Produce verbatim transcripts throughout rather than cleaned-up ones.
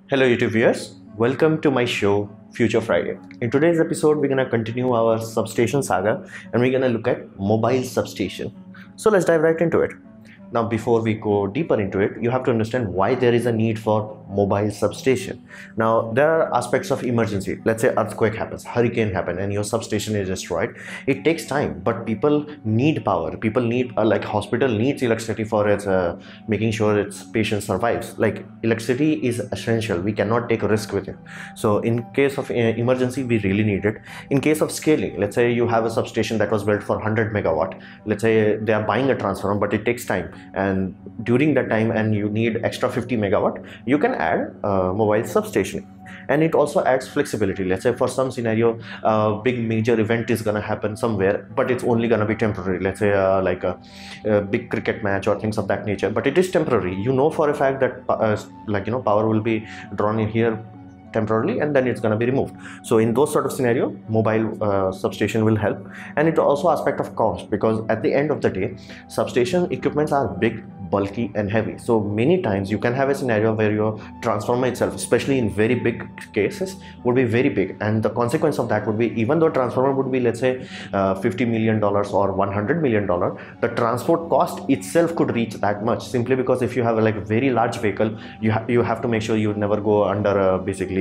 Hello YouTube viewers, welcome to my show Future Friday. In today's episode we're going to continue our substation saga and we're going to look at mobile substation. So let's dive right into it. Now before we go deeper into it, you have to understand why there is a need for mobile substation. Now there are aspects of emergency. Let's say earthquake happens, hurricane happens and your substation is destroyed. It takes time, but people need power. People need uh, like hospital needs electricity for its uh, making sure its patient survives. Like electricity is essential. We cannot take a risk with it. So in case of uh, emergency, we really need it. In case of scaling, let's say you have a substation that was built for one hundred megawatt. Let's say they are buying a transformer, but it takes time. And during that time and you need extra fifty megawatt, you can add a mobile substation. And it also adds flexibility. Let's say for some scenario a uh, big major event is gonna happen somewhere, but it's only gonna be temporary. Let's say uh, like a, a big cricket match or things of that nature, but it is temporary. You know for a fact that uh, like you know power will be drawn in here temporarily and then it's going to be removed. So in those sort of scenario, mobile uh, substation will help. And it also aspect of cost, because at the end of the day substation equipments are big, bulky and heavy. So many times you can have a scenario where your transformer itself, especially in very big cases, would be very big, and the consequence of that would be, even though transformer would be let's say uh, fifty million dollars or one hundred million dollars, the transport cost itself could reach that much, simply because if you have a like a very large vehicle, you, ha you have to make sure you never go under uh, basically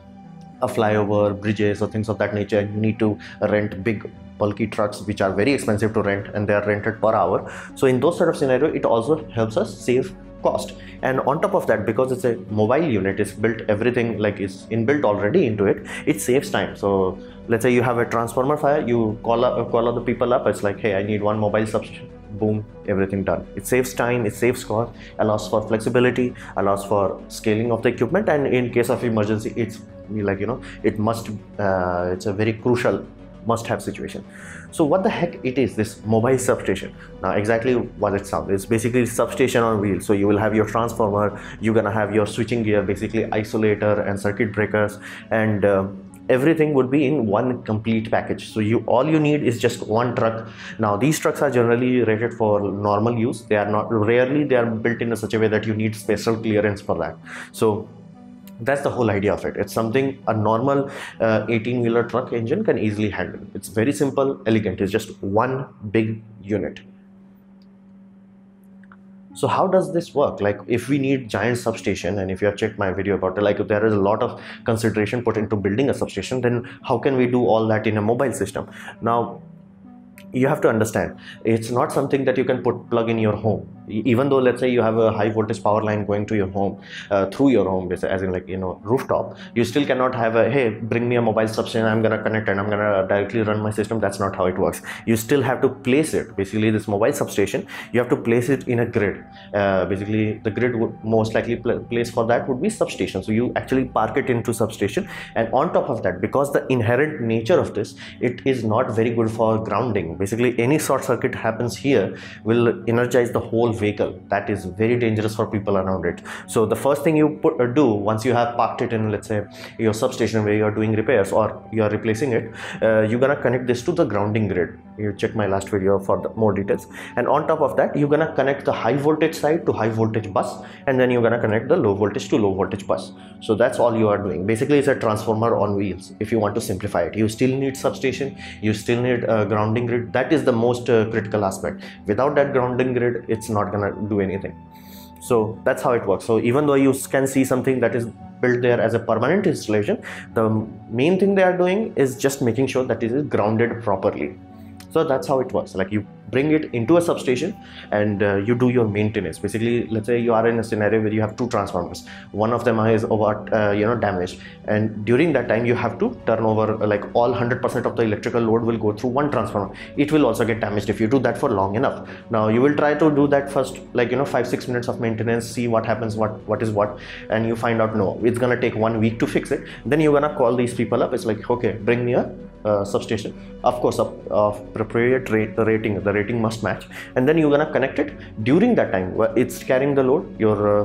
a flyover, bridges or things of that nature. You need to rent big bulky trucks which are very expensive to rent, and they are rented per hour. So in those sort of scenario, it also helps us save cost. And on top of that, because it's a mobile unit, it's built, everything like is inbuilt already into it, it saves time. So let's say you have a transformer fire, you call up call other people up, it's like, hey, I need one mobile substation, boom, everything done. It saves time, it saves cost, allows for flexibility, allows for scaling of the equipment, and in case of emergency, it's like you know it must uh, it's a very crucial must have situation. So what the heck it is, this mobile substation? Now exactly what it sounds, it's basically substation on wheels. So you will have your transformer, you're gonna have your switching gear, basically isolator and circuit breakers, and uh, everything would be in one complete package. So you all you need is just one truck. Now these trucks are generally rated for normal use. They are not, rarely they are built in a such a way that you need special clearance for that. So that's the whole idea of it. It's something a normal uh, eighteen wheeler truck engine can easily handle. It's very simple, elegant. It's just one big unit. So how does this work? Like if we need giant substation, and if you have checked my video about it, like if there is a lot of consideration put into building a substation, then how can we do all that in a mobile system? Now you have to understand, it's not something that you can put plug in your home. Even though let's say you have a high voltage power line going to your home uh, through your home, as in like you know rooftop, you still cannot have a, hey, bring me a mobile substation, I'm gonna connect and I'm gonna directly run my system. That's not how it works. You still have to place it. Basically this mobile substation, you have to place it in a grid. Uh, basically the grid would most likely pl place for that would be substation. So you actually park it into substation, and on top of that, because the inherent nature of this, it is not very good for grounding. Basically any short circuit happens here will energize the whole vehicle. That is very dangerous for people around it. So the first thing you put, uh, do once you have parked it in, let's say your substation where you are doing repairs or you are replacing it, uh, you're gonna connect this to the grounding grid. You check my last video for the more details. And on top of that, you're gonna connect the high voltage side to high voltage bus, and then you're gonna connect the low voltage to low voltage bus. So that's all you are doing. Basically it's a transformer on wheels, if you want to simplify it. You still need substation, you still need a grounding grid. That is the most uh, critical aspect. Without that grounding grid, it's not gonna do anything. So that's how it works. So even though you can see something that is built there as a permanent installation, the main thing they are doing is just making sure that it is grounded properly. So that's how it works. Like you bring it into a substation and uh, you do your maintenance. Basically, let's say you are in a scenario where you have two transformers. One of them is over, uh, you know, damaged, and during that time you have to turn over uh, like all one hundred percent of the electrical load will go through one transformer. It will also get damaged if you do that for long enough. Now you will try to do that first, like you know, five six minutes of maintenance, see what happens, what what is what, and you find out no, it's gonna take one week to fix it. Then you're gonna call these people up. It's like, okay, bring me a Uh, substation, of course, of, of appropriate rate, the rating, the rating must match, and then you're gonna connect it. During that time, it's carrying the load. Your uh,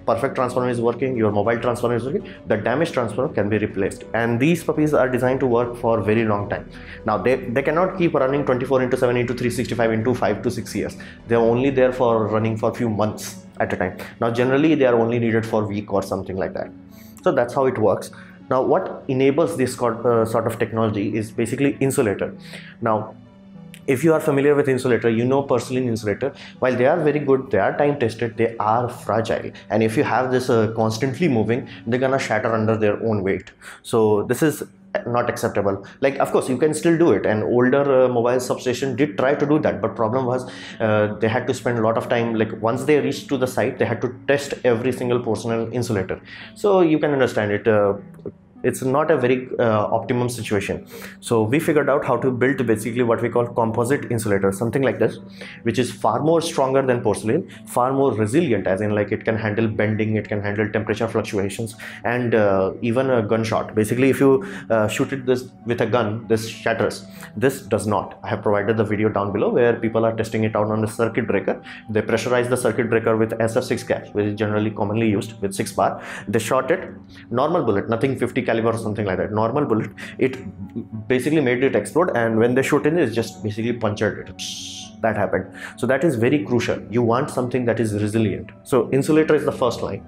perfect transformer is working, your mobile transformer is working, the damaged transformer can be replaced. And these puppies are designed to work for a very long time. Now they, they cannot keep running twenty-four into seven into three sixty-five into five to six years. They're only there for running for a few months at a time. Now generally they are only needed for a week or something like that. So that's how it works. Now what enables this uh, sort of technology is basically insulator. Now if you are familiar with insulator, you know porcelain insulator, while they are very good, they are time tested, they are fragile, and if you have this uh, constantly moving, they're gonna shatter under their own weight. So this is not acceptable. Like, of course you can still do it, and older uh, mobile substation did try to do that, but problem was uh, they had to spend a lot of time. Like once they reached to the site, they had to test every single porcelain insulator. So you can understand it, uh, it's not a very uh, optimum situation. So we figured out how to build basically what we call composite insulator, something like this, which is far more stronger than porcelain, far more resilient, as in like it can handle bending, it can handle temperature fluctuations, and uh, even a gunshot. Basically if you uh, shoot it this with a gun, this shatters. This does not. I have provided the video down below where people are testing it out on the circuit breaker. They pressurize the circuit breaker with S F six gas, which is generally commonly used with six bar. They shot it, normal bullet, nothing fifty caliber or something like that, normal bullet. It basically made it explode, and when they shoot in, it just basically punctured it. That happened. So that is very crucial. You want something that is resilient. So insulator is the first line.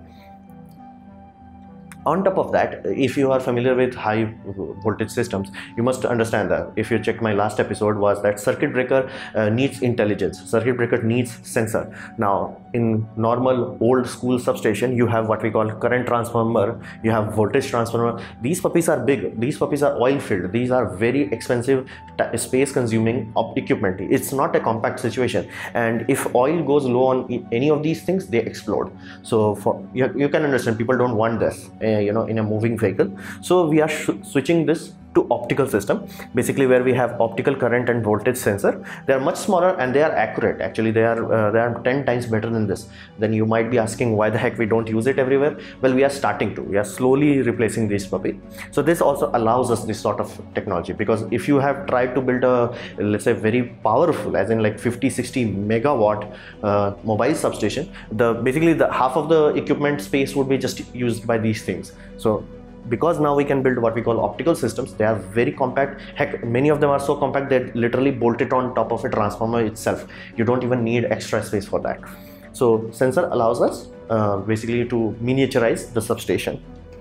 On top of that, if you are familiar with high voltage systems, you must understand that, if you check my last episode, was that circuit breaker uh, needs intelligence, circuit breaker needs sensor. Now in normal old school substation, you have what we call current transformer, you have voltage transformer. These puppies are big, these puppies are oil filled, these are very expensive, space consuming equipment. It's not a compact situation, and if oil goes low on any of these things, they explode. So for you, you can understand, people don't want this uh, you know in a moving vehicle. So we are switching this to optical system, basically where we have optical current and voltage sensor. They are much smaller and they are accurate. Actually they are uh, they are ten times better than this. Then you might be asking why the heck we don't use it everywhere. Well, we are starting to, we are slowly replacing this puppy. So this also allows us this sort of technology, because if you have tried to build a, let's say, very powerful, as in like fifty sixty megawatt uh, mobile substation, the basically the half of the equipment space would be just used by these things. So because now we can build what we call optical systems, they are very compact. Heck, many of them are so compact that literally bolt it on top of a transformer itself. You don't even need extra space for that. So sensor allows us uh, basically to miniaturize the substation.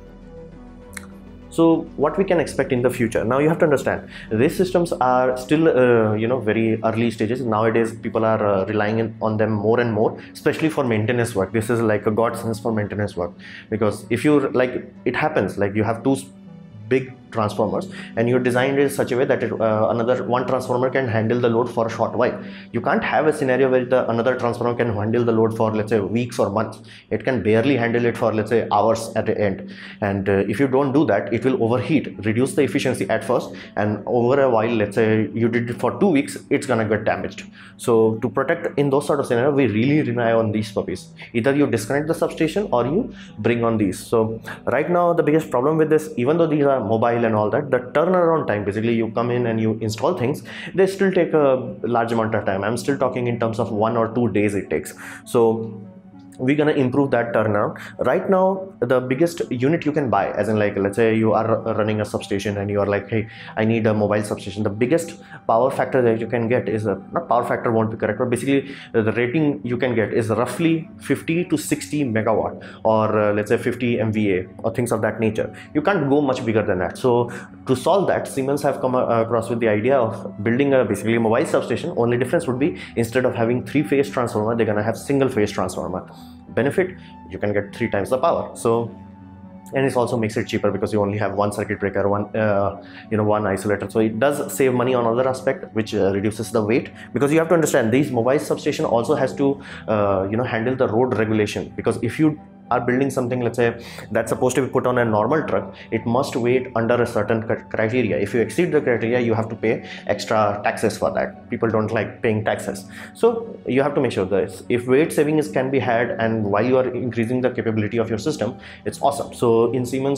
So what we can expect in the future? Now you have to understand, these systems are still uh, you know very early stages. Nowadays people are uh, relying in, on them more and more, especially for maintenance work. This is like a godsend for maintenance work, because if you like, it happens like you have two big transformers and you designed it in such a way that it, uh, another one transformer can handle the load for a short while. You can't have a scenario where the another transformer can handle the load for, let's say, weeks or months. It can barely handle it for, let's say, hours at the end. And uh, if you don't do that, it will overheat, reduce the efficiency at first, and over a while, let's say you did it for two weeks, it's gonna get damaged. So to protect in those sort of scenarios, we really rely on these puppies. Either you disconnect the substation or you bring on these. So right now the biggest problem with this, even though these are mobile and all that, the turnaround time, basically you come in and you install things, they still take a large amount of time. I'm still talking in terms of one or two days it takes. So we're gonna improve that turnaround. Right now the biggest unit you can buy, as in like, let's say you are running a substation and you are like, hey, I need a mobile substation, the biggest power factor that you can get is a, not power factor won't be correct, but basically the rating you can get is roughly fifty to sixty megawatt, or uh, let's say fifty M V A or things of that nature. You can't go much bigger than that. So to solve that, Siemens have come across with the idea of building a basically a mobile substation. Only difference would be, instead of having three phase transformer, they're gonna have single phase transformer. Benefit, you can get three times the power. So, and it also makes it cheaper because you only have one circuit breaker, one uh, you know one isolator. So it does save money on other aspect, which uh, reduces the weight, because you have to understand these mobile substation also has to uh, you know handle the road regulation. Because if you are building something, let's say, that's supposed to be put on a normal truck, it must wait under a certain criteria. If you exceed the criteria, you have to pay extra taxes for that. People don't like paying taxes, so you have to make sure that if weight saving is can be had, and while you are increasing the capability of your system, it's awesome. So in Siemens,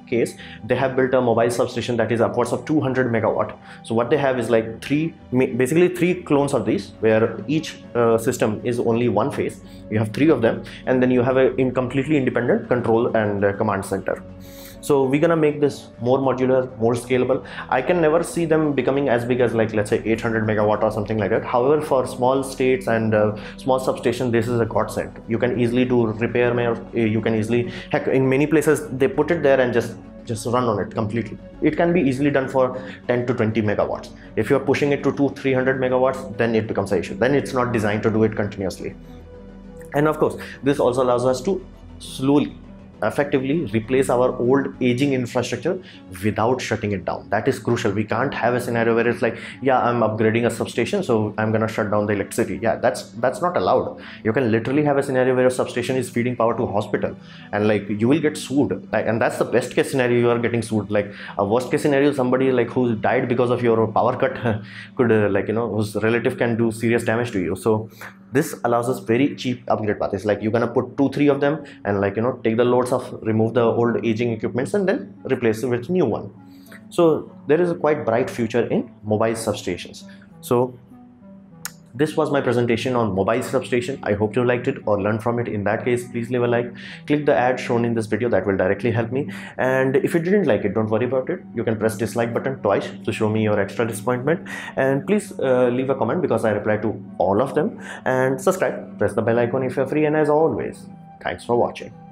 case, they have built a mobile substation that is upwards of two hundred megawatt. So what they have is like three, basically three clones of these, where each uh, system is only one phase. You have three of them, and then you have a in completely independent control and uh, command center. So we're gonna make this more modular, more scalable. I can never see them becoming as big as like, let's say eight hundred megawatt or something like that. However, for small states and uh, small substation, this is a godsend. You can easily do repair, you can easily, heck, in many places they put it there and just just run on it completely. It can be easily done for ten to twenty megawatts. If you're pushing it to two, three hundred megawatts, then it becomes an issue. Then it's not designed to do it continuously. And of course, this also allows us to slowly, effectively replace our old aging infrastructure without shutting it down. That is crucial. We can't have a scenario where it's like, yeah, I'm upgrading a substation, so I'm gonna shut down the electricity. Yeah, that's that's not allowed. You can literally have a scenario where a substation is feeding power to a hospital, and like you will get sued. Like, and that's the best case scenario. You are getting sued. Like a worst case scenario, somebody like who died because of your power cut could uh, like, you know, whose relative can do serious damage to you. So this allows us very cheap upgrade path. It's like you're gonna put two, three of them, and like, you know, take the loads of, remove the old aging equipments, and then replace it with new one. So there is a quite bright future in mobile substations. So this was my presentation on mobile substation. I hope you liked it or learned from it. In that case, please leave a like, click the ad shown in this video, that will directly help me. And if you didn't like it, don't worry about it. You can press dislike button twice to show me your extra disappointment. And please uh, leave a comment, because I reply to all of them. And subscribe, press the bell icon if you're free. And as always, thanks for watching.